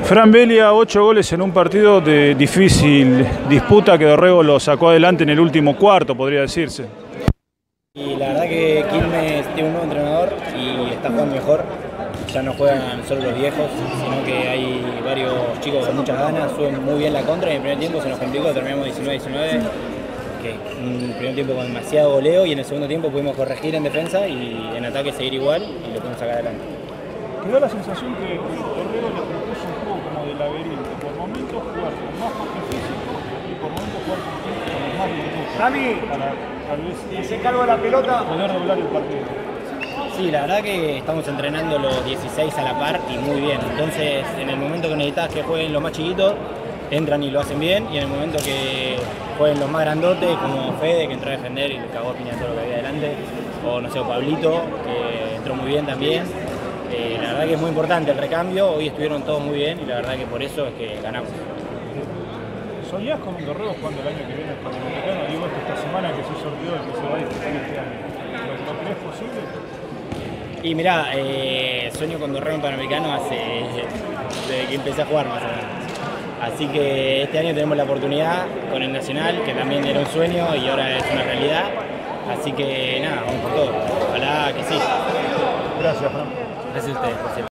Fran Belia, 8 goles en un partido de difícil disputa que Dorrego lo sacó adelante en el último cuarto, podría decirse. Y la verdad que Quilmes tiene un nuevo entrenador y está jugando mejor. Ya no juegan solo los viejos, sino que hay varios chicos con muchas ganas, suben muy bien la contra y en el primer tiempo se nos complicó, terminamos 19-19, que un primer tiempo con demasiado goleo y en el segundo tiempo pudimos corregir en defensa y en ataque seguir igual y lo pudimos sacar adelante. Quedó la sensación que Dorrego le propuso un juego como de laberinto, por momentos jugar con más fuerte físico y por momentos jugar con más virtud. Para tal vez se cargo de la pelota, poder doblar el partido. Sí, la verdad que estamos entrenando los 16 a la par y muy bien. Entonces, en el momento que necesitas que jueguen los más chiquitos, entran y lo hacen bien. Y en el momento que jueguen los más grandotes, como Fede, que entró a defender y le cagó a piña todo lo que había adelante, o no sé, o Pablito, que entró muy bien también. La verdad que es muy importante el recambio. Hoy estuvieron todos muy bien y la verdad que por eso es que ganamos. ¿Soñás con un Dorrego jugando el año que viene el Panamericano? Digo, esta semana que se sorteó el que se va a disputar este año. ¿Lo crees posible? Y mirá, sueño con Dorrego en Panamericano desde que empecé a jugar más o menos. Así que este año tenemos la oportunidad con el Nacional, que también era un sueño y ahora es una realidad. Así que nada, vamos por todo. Ojalá que sí. Gracias, Fran. Gracias a ustedes.